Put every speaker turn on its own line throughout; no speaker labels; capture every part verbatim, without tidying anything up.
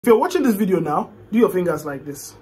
If you're watching this video now, do your fingers like this.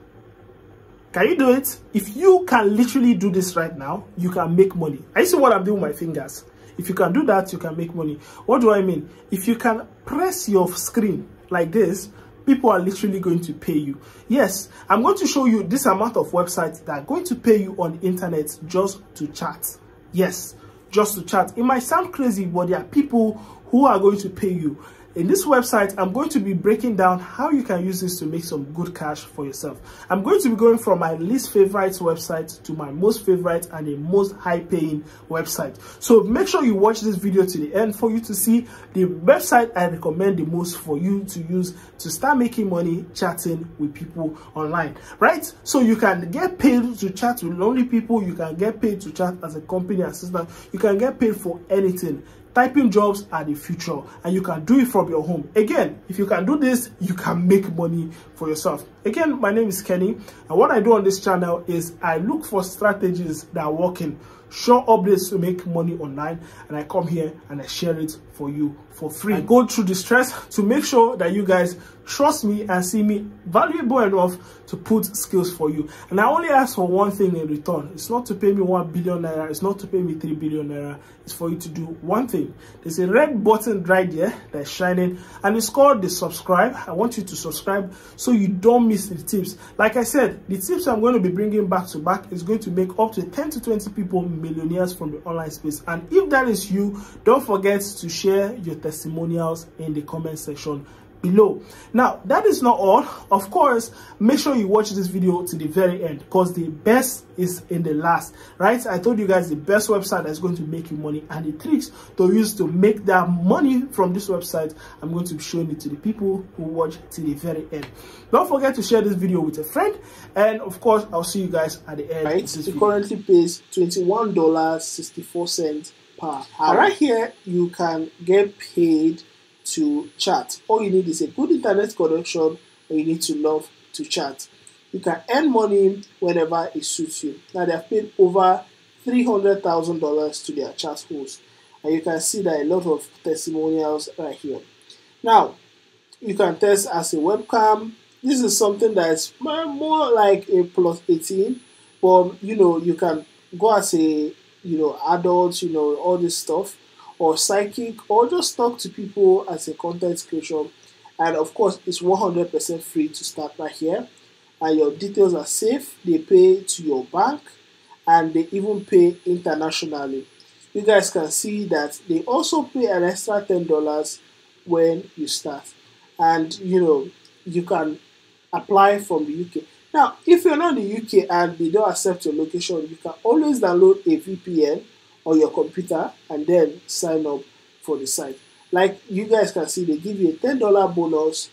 Can you do it? If you can literally do this right now, you can make money. I see what I'm doing with my fingers. If you can do that, you can make money. What do I mean? If you can press your screen like this, people are literally going to pay you. Yes, I'm going to show you this amount of websites that are going to pay you on the internet just to chat. Yes, just to chat. It might sound crazy, but there are people who are going to pay you. In this website, I'm going to be breaking down how you can use this to make some good cash for yourself. I'm going to be going from my least favorite website to my most favorite and the most high paying website. So make sure you watch this video to the end for you to see the website I recommend the most for you to use to start making money chatting with people online, right? So you can get paid to chat with lonely people. You can get paid to chat as a company assistant. You can get paid for anything. Typing jobs are the future, and you can do it from your home. Again, if you can do this, you can make money for yourself. Again, my name is Kenny, and what I do on this channel is I look for strategies that are working, short updates to make money online, and I come here and I share it for you for free. I go through the stress to make sure that you guys trust me and see me valuable enough to put skills for you. And I only ask for one thing in return. It's not to pay me one billion naira. It's not to pay me three billion naira. It's for you to do one thing. There's a red button right there that's shining, and it's called the subscribe. I want you to subscribe so you don't miss the tips. Like I said, the tips I'm going to be bringing back to back is going to make up to ten to twenty people millionaires from the online space. And if that is you, don't forget to share your testimonials in the comment section below. Now, that is not all. Of course, make sure you watch this video to the very end, because the best is in the last, right? I told you guys the best website that's going to make you money, and the tricks to use to make that money from this website, I'm going to be showing it to the people who watch to the very end. Don't forget to share this video with a friend, and of course, I'll see you guys at the end. Right, it currently pays twenty-one dollars and sixty-four cents per hour. And right here, you can get paid to chat. All you need is a good internet connection, and you need to love to chat. You can earn money whenever it suits you. Now, they have paid over three hundred thousand dollars to their chat host, and you can see that a lot of testimonials right here. Now, you can test as a webcam. This is something that is more like a plus eighteen, but you know, you can go as a you know adult, you know all this stuff, or psychic, or just talk to people as a content creator. And of course, it's one hundred percent free to start right here, and your details are safe. They pay to your bank, and they even pay internationally. You guys can see that they also pay an extra ten dollars when you start, and you know you can apply from the U K. Now, if you're not in the U K and they don't accept your location, you can always download a V P N on your computer and then sign up for the site. Like you guys can see, they give you a ten dollar bonus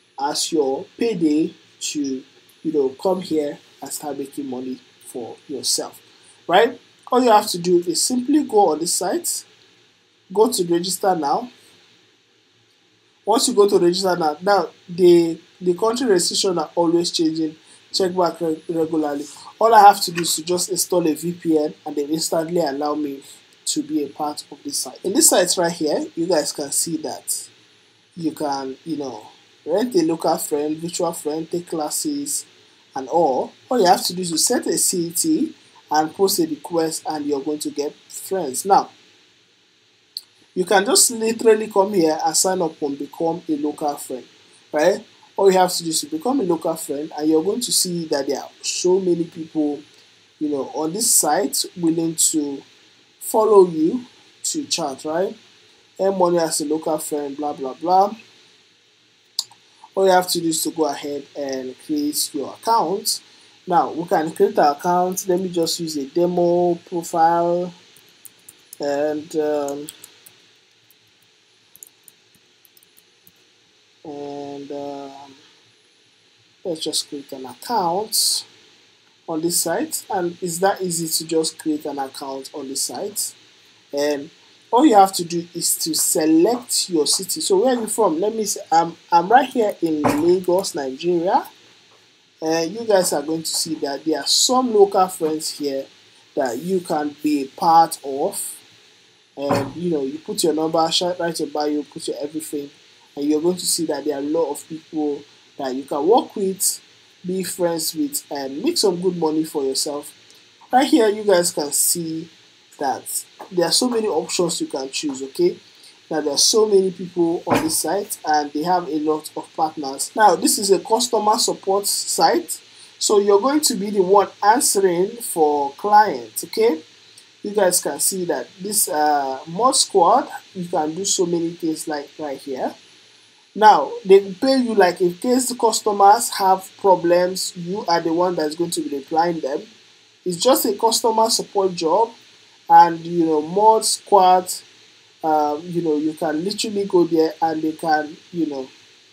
as your payday to you know come here and start making money for yourself, right? All you have to do is simply go on the site, go to register now. Once you go to register now, now the the country restrictions are always changing. Check back re regularly. All I have to do is to just install a V P N, and they instantly allow me to be a part of this site. In this site right here, you guys can see that you can, you know, rent a local friend, virtual friend, take classes, and all. All you have to do is to set a C E T and post a request, and you're going to get friends. Now, you can just literally come here and sign up and become a local friend, right? All you have to do is to become a local friend, and you're going to see that there are so many people, you know, on this site willing to follow you to chat, right? Earn money as a local friend, blah, blah, blah. All you have to do is to go ahead and create your account. Now, we can create an account. Let me just use a demo profile, and um, and um, let's just create an account on this site. And it's that easy to just create an account on the site, and all you have to do is to select your city. So where are you from? Let me say I'm, I'm right here in Lagos, Nigeria, and you guys are going to see that there are some local friends here that you can be a part of. And you know, you put your number, write your bio, put your everything, and you're going to see that there are a lot of people that you can work with, be friends with, and make some good money for yourself. Right here, you guys can see that there are so many options you can choose, okay? Now, there are so many people on this site, and they have a lot of partners. Now, this is a customer support site, so you're going to be the one answering for clients, okay? You guys can see that this uh, Mod Squad, you can do so many things like right here. Now, they pay you like in case the customers have problems, you are the one that's going to be replying them. It's just a customer support job, and you know, Mod Squad, um, you know, you can literally go there and they can, you know,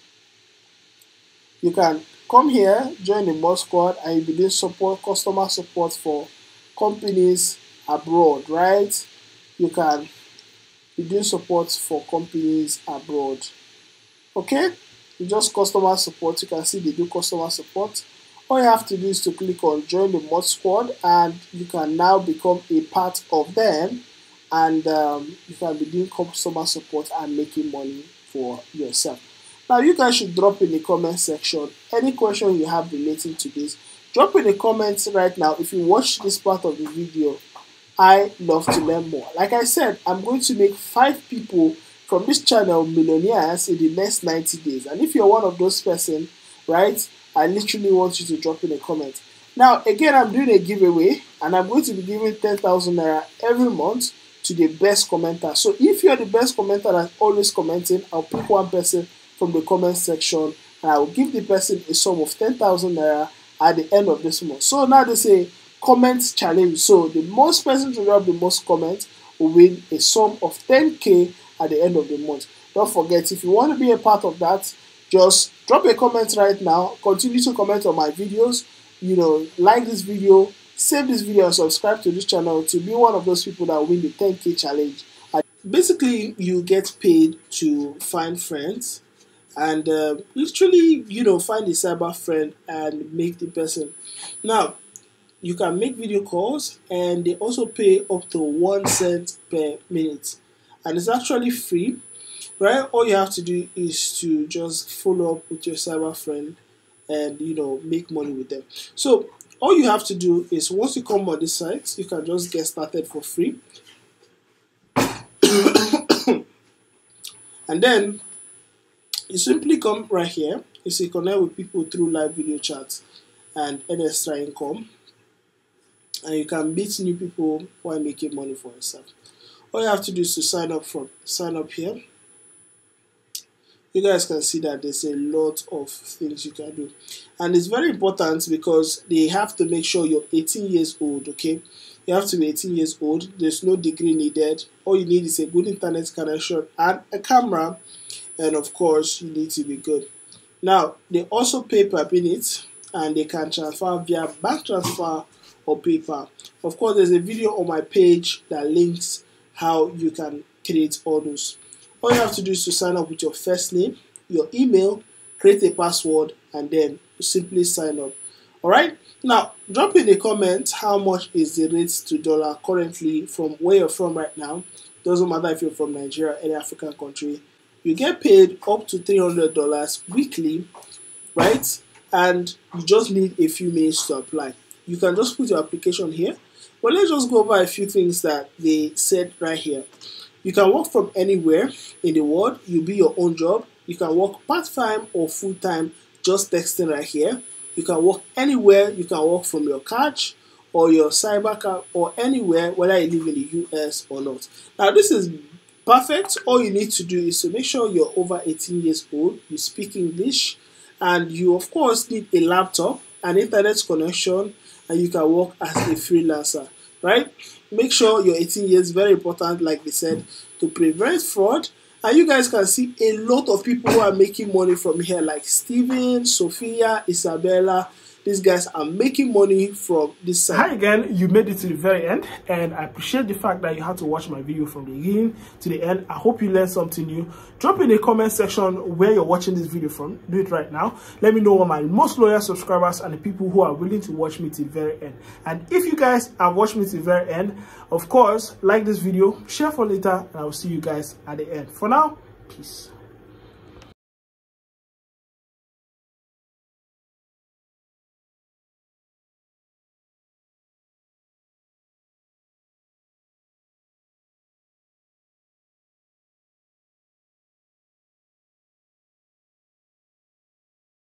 you can come here, join the Mod Squad, and you'll be doing support, customer support for companies abroad, right? You can be doing support for companies abroad. Okay, you just customer support. You can see they do customer support. All you have to do is to click on join the Mod Squad, and you can now become a part of them, and um, you can be doing customer support and making money for yourself. Now, you guys should drop in the comment section any question you have relating to this. Drop in the comments right now if you watch this part of the video. I love to learn more. Like I said, I'm going to make five people from this channel millionaires in the next ninety days. And if you're one of those person, right, I literally want you to drop in a comment. Now, again, I'm doing a giveaway, and I'm going to be giving ten thousand naira every month to the best commenter. So if you're the best commenter that's always commenting, I'll pick one person from the comment section, and I will give the person a sum of ten thousand naira at the end of this month. So now they say comment challenge. So the most person to drop the most comments will win a sum of ten K at the end of the month. Don't forget, if you want to be a part of that, just drop a comment right now. Continue to comment on my videos. You know, like this video, save this video, and subscribe to this channel to be one of those people that win the ten K challenge. Basically, you get paid to find friends, and uh, literally, you know, find a cyber friend and make the person. Now, you can make video calls, and they also pay up to one cent per minute, and it's actually free, right? All you have to do is to just follow up with your cyber friend and, you know, make money with them. So all you have to do is, once you come on this site, you can just get started for free. And then you simply come right here. You see, connect with people through live video chats and earn extra income. And you can meet new people while making money for yourself. All you have to do is to sign up from sign up here. You guys can see that there's a lot of things you can do, and it's very important because they have to make sure you're eighteen years old. Okay, you have to be eighteen years old. There's no degree needed. All you need is a good internet connection and a camera, and of course you need to be good. Now, they also pay per minute, and they can transfer via bank transfer or PayPal. Of course, there's a video on my page that links how you can create all those. All you have to do is to sign up with your first name, your email, create a password, and then simply sign up. Alright, now drop in the comment how much is the rate to dollar currently from where you're from right now. Doesn't matter if you're from Nigeria or any African country. You get paid up to three hundred dollars weekly, right? And you just need a few minutes to apply. You can just put your application here. But let's just go over a few things that they said right here. You can work from anywhere in the world. You be your own job. You can work part-time or full-time, just texting right here. You can work anywhere. You can work from your couch or your cyber car or anywhere, whether you live in the U S or not. Now, this is perfect. All you need to do is to make sure you're over eighteen years old, you speak English, and you, of course, need a laptop, an internet connection, and you can work as a freelancer, right? Make sure you're eighteen years, very important, like they said, to prevent fraud. And you guys can see a lot of people who are making money from here, like Steven, Sophia, Isabella. These guys are making money from this side. Hi again, you made it to the very end, and I appreciate the fact that you had to watch my video from the beginning to the end. I hope you learned something new. Drop in the comment section where you're watching this video from. Do it right now. Let me know what my most loyal subscribers and the people who are willing to watch me to the very end. And if you guys have watched me to the very end, of course, like this video, share for later, and I will see you guys at the end. For now, peace.